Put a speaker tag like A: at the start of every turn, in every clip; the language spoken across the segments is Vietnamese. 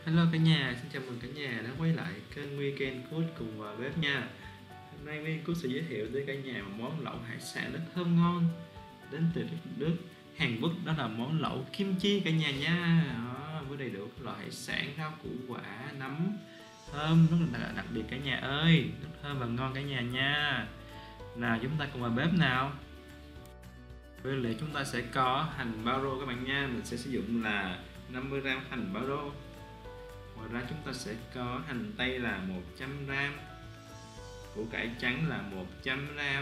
A: Hello cả nhà, xin chào mừng cả nhà đã quay lại kênh Weekend Cook cùng vào bếp nha. Hôm nay Weekend Cook sẽ giới thiệu tới cả nhà một món lẩu hải sản rất thơm ngon đến từ nước Hàn Quốc, đó là món lẩu kim chi cả nhà nha. Đó, với đầy đủ các loại hải sản, rau củ quả, nấm thơm rất là đặc biệt cả nhà ơi, rất thơm và ngon cả nhà nha. Nào chúng ta cùng vào bếp nào. Nguyên liệu chúng ta sẽ có hành bao rô các bạn nha, mình sẽ sử dụng là 50g hành bao rô. Ngoài ra chúng ta sẽ có hành tây là 100g, củ cải trắng là 100g,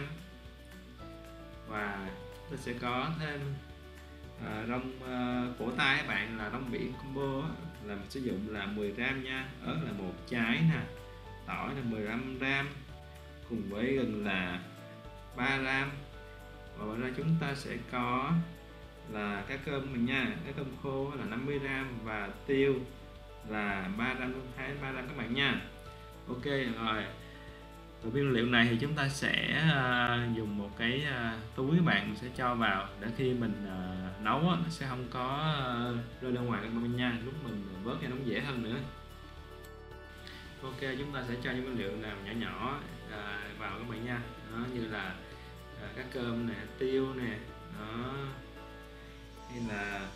A: và chúng ta sẽ có thêm rong cổ tay các bạn, là rong biển combo là mình sử dụng là 10g nha, ớt là một trái nè, tỏi là 15g, cùng với gừng là 3g. Và ngoài ra chúng ta sẽ có là cá cơm mình nha, cá cơm khô là 50g, và tiêu là 300 các bạn nha. Ok rồi, nguyên liệu này thì chúng ta sẽ dùng một cái túi các bạn, mình sẽ cho vào để khi mình nấu nó sẽ không có rơi ra ngoài các bạn nha, lúc mình vớt cho nó dễ hơn nữa. Ok, chúng ta sẽ cho những nguyên liệu làm nhỏ nhỏ vào các bạn nha. Đó, như là cá cơm nè, tiêu nè, đó, hay là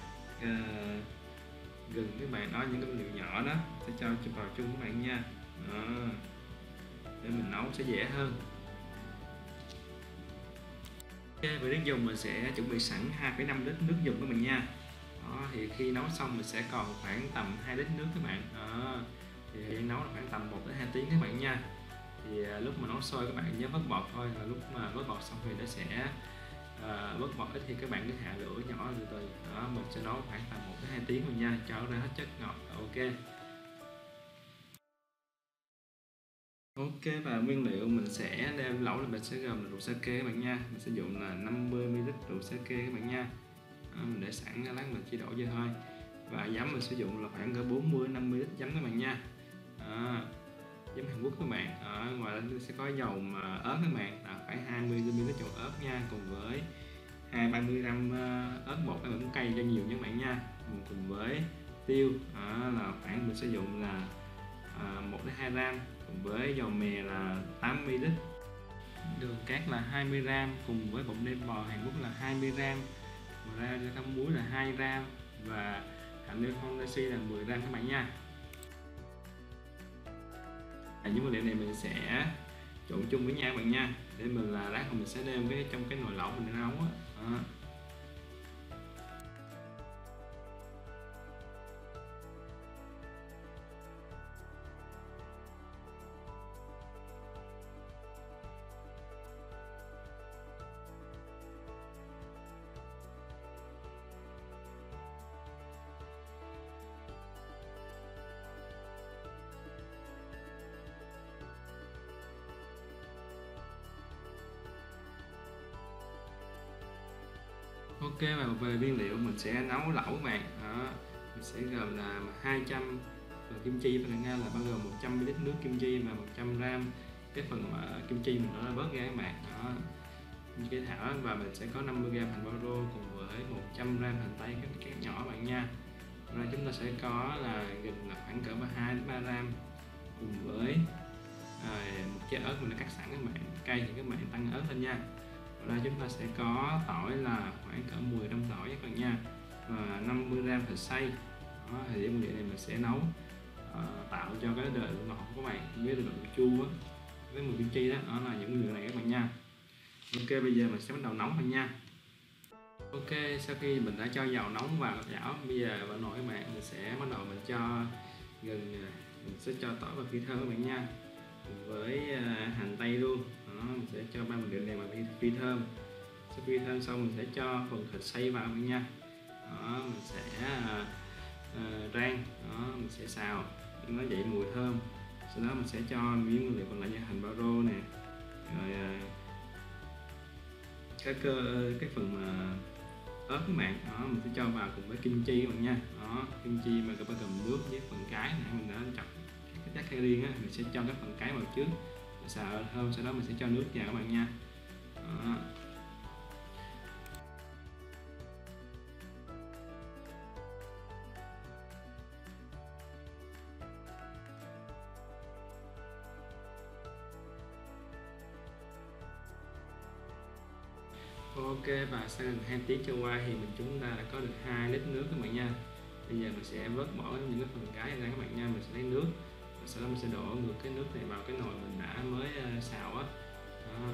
A: gừng các bạn, đó những cái nguyên liệu nhỏ đó sẽ cho vào chung các bạn nha. Đó, để mình nấu sẽ dễ hơn. Ok, về nước dùng mình sẽ chuẩn bị sẵn 2,5 lít nước dùng các bạn nha. Đó, thì khi nấu xong mình sẽ còn khoảng tầm 2 lít nước các bạn. Đó, thì thời gian nấu là khoảng tầm 1 đến 2 tiếng các bạn nha. Thì lúc mà nấu sôi các bạn nhớ vớt bọt thôi, là lúc mà vớt bọt xong thì nó sẽ vớt bọt ít thì các bạn cứ hạ lửa nhỏ từ từ. Đó, mình sẽ nấu khoảng tầm 1 đến 2 tiếng rồi nha, cho ra hết chất ngọt. Ok. Ok, và nguyên liệu mình sẽ đem lẩu là mình sẽ gồm là rượu sake các bạn nha. Mình sử dụng là 50ml rượu sake các bạn nha. Đó, mình để sẵn, lát mình chỉ đổ vô thôi. Và giấm mình sử dụng là khoảng cỡ 40-50 lít giấm các bạn nha. Đó, giấm Hàn Quốc các bạn. Ở ngoài ra sẽ có dầu mà ớt các bạn, là phải 20ml dầu ớt nha, cùng với 20-30g ớt bột các bạn, cũng cay cho nhiều nha các bạn nha. Cùng với tiêu là khoảng mình sử dụng là 1 đến 2g, cùng với dầu mè là 80ml, đường cát là 20g, cùng với bột nêm bò Hàn Quốc là 20g, ngoài ra cho muối là 2g, và hạt nêm Hondashi là 10g các bạn nha. Những nguyên liệu này mình sẽ trộn chung với nhau các bạn nha, để mình lát mình sẽ đem cái trong cái nồi lẩu mình nấu á. Ok, và về nguyên liệu mình sẽ nấu lẩu các bạn. Đó, mình sẽ gồm là 200 kim chi và nga, là bao gồm 100ml nước kim chi và 100g cái phần kim chi mình đã bớt ra các bạn. Đó, cây thảo, và mình sẽ có 50g hành bao rô cùng với 100g hành tây cắt nhỏ bạn nha. Rồi chúng ta sẽ có là gừng là khoảng cỡ 2 đến 3g, cùng với một trái ớt mình đã cắt sẵn các bạn, cay thì các bạn tăng ớt lên nha. Rồi chúng ta sẽ có tỏi là khoảng cỡ 10 đâm tỏi các bạn nha, và 50g thịt xay. Đó, thì nguyên liệu này mình sẽ nấu tạo cho cái độ ngọt của các bạn với độ chua á, với mùi kim chi đó. Đó là những nguyên liệu này các bạn nha. Ok, bây giờ mình sẽ bắt đầu nấu thôi nha. Ok, sau khi mình đã cho dầu nóng vào chảo, bây giờ vào nồi các bạn, mình sẽ bắt đầu mình cho gừng, mình sẽ cho tỏi và phi thơm các bạn nha, cùng với hành tây luôn. Đó, mình sẽ cho 3 nguyên liệu này vào phi thơm. Sau khi thơm xong mình sẽ cho phần thịt xay vào nha. Đó, mình sẽ rang, đó mình sẽ xào nó dậy mùi thơm. Sau đó mình sẽ cho miếng nguyên liệu còn lại như hành bao rô nè, rồi cái phần ớt các bạn. Đó, mình sẽ cho vào cùng với kim chi các bạn nha. Đó, kim chi mà các bạn cầm nước với phần cái này mình đã chặt cái cắt riêng á, mình sẽ cho cái phần cái vào trước, xào thơm, sau đó mình sẽ cho nước vào các bạn nha. Đó. Ok, và sau gần 2 tiếng trôi qua thì chúng ta đã có được 2 lít nước các bạn nha. Bây giờ mình sẽ vớt bỏ những cái phần cái này ra các bạn nha. Mình sẽ lấy nước và sau đó mình sẽ đổ ngược cái nước này vào cái nồi mình đã mới xào á. Đó.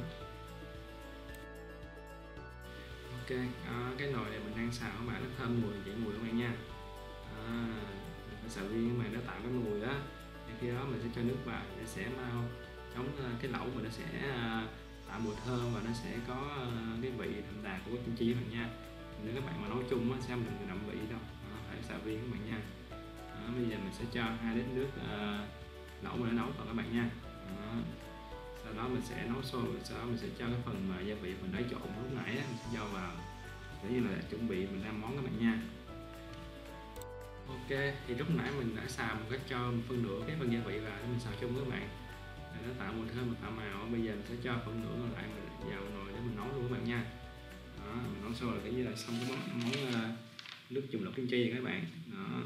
A: Ok, cái nồi này mình đang xào các bạn, nó thơm mùi dậy mùi các bạn nha. Mình phải xào riêng mà nó tạo cái mùi đó. Thì khi đó mình sẽ cho nước vào để sẽ mau chống cái lẩu mà nó sẽ tạo mùi thơm và nó sẽ có cái vị đậm đà của kim chi các bạn nha. Nếu các bạn mà nấu chung á sẽ không được đậm vị đâu. Đó, phải xào riêng các bạn nha. Đó, bây giờ mình sẽ cho 2 lít nước lẩu mà nó nấu vào các bạn nha. Đó. Sau đó mình sẽ nấu sôi, sau đó mình sẽ cho cái phần mà gia vị mình đã trộn lúc nãy á, mình sẽ cho vào để như là chuẩn bị mình làm món các bạn nha. Ok, thì lúc nãy mình đã xào một cái cho 1/4 cái phần gia vị vào để mình xào chung với các bạn để nó tạo mùi thơm và tạo màu. Bây giờ mình sẽ cho 1/4 còn lại mình vào nồi để mình nấu luôn các bạn nha. Đó, mình nấu sôi là cái như là xong cái món nước dùng lẩu kim chi rồi các bạn. Đó.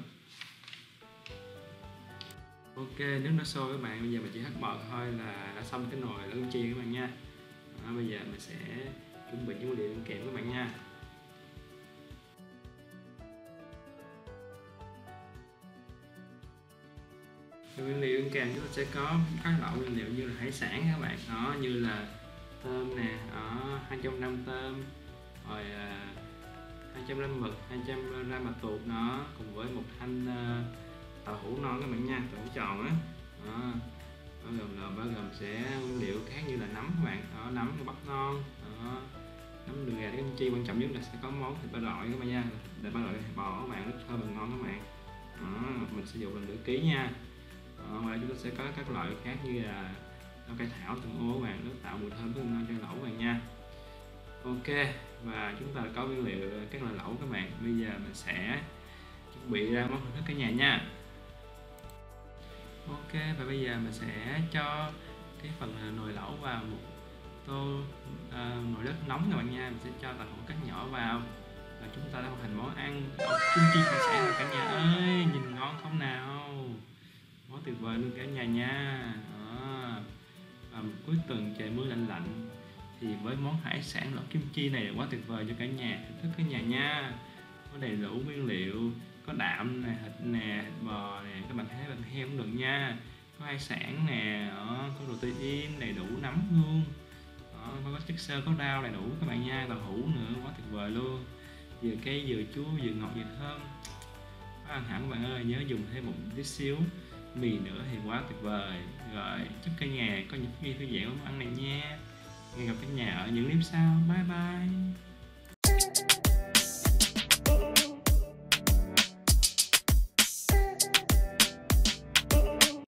A: Ok, nước nó sôi các bạn, bây giờ mình chỉ hất bọt thôi là đã xong cái nồi lẩu kim chi các bạn nha. Đó, bây giờ mình sẽ chuẩn bị những nguyên liệu ăn kèm các bạn nha. Nguyên liệu ăn kèm chúng ta sẽ có các loại nguyên liệu như là hải sản các bạn, đó như là tôm nè, ở 200g tôm, rồi 200g mực, 200g bạch tuộc, nó cùng với một thanh tàu hũ non các bạn nha, tàu hũ tròn á. Đó. Bao gồm sẽ nguyên liệu khác như là nấm các bạn, đó, nấm bắp non, đó, nấm đường gà, kim chi, quan trọng nhất là sẽ có món thịt ba loại các bạn nha, thịt ba loại thịt bò các bạn, rất thơm và ngon các bạn. Đó, mình sử dụng là nửa ký nha. Ngoài ra chúng ta sẽ có các loại khác như là rau cải thảo, tương ố các bạn, nó tạo mùi thơm rất ngon cho lẩu các bạn nha. Ok, và chúng ta đã có nguyên liệu các loại lẩu các bạn. Bây giờ mình sẽ chuẩn bị ra món thưởng thức cả nhà nha. Ok, và bây giờ mình sẽ cho cái phần nồi lẩu vào một tô nồi đất nóng các bạn nha. Mình sẽ cho tàu hũ cắt nhỏ vào và chúng ta đã hoàn thành món ăn kim chi hải sản rồi cả nhà ơi. Nhìn ngon không nào? Món tuyệt vời luôn cả nhà nha. Đó. Và cuối tuần trời mưa lạnh lạnh thì với món hải sản lẩu kim chi này là quá tuyệt vời cho cả nhà, thưởng thức cả nhà nha. Có đầy đủ nguyên liệu, có đạm nè, thịt nè, thịt bò nè, các bạn thấy bằng heo cũng được nha, có hải sản nè, đó, có protein đầy đủ, nấm luôn, đó, có chất xơ, có rau đầy đủ các bạn nha, tàu hũ nữa, quá tuyệt vời luôn, vừa cay vừa chua vừa ngọt vừa thơm, quá ăn hẳn các bạn ơi. Nhớ dùng thêm một tí xíu mì nữa thì quá tuyệt vời. Rồi chúc cả nhà có những khi thư giãn với món ăn này nha. Hẹn gặp cả nhà ở những clip sau. Bye bye.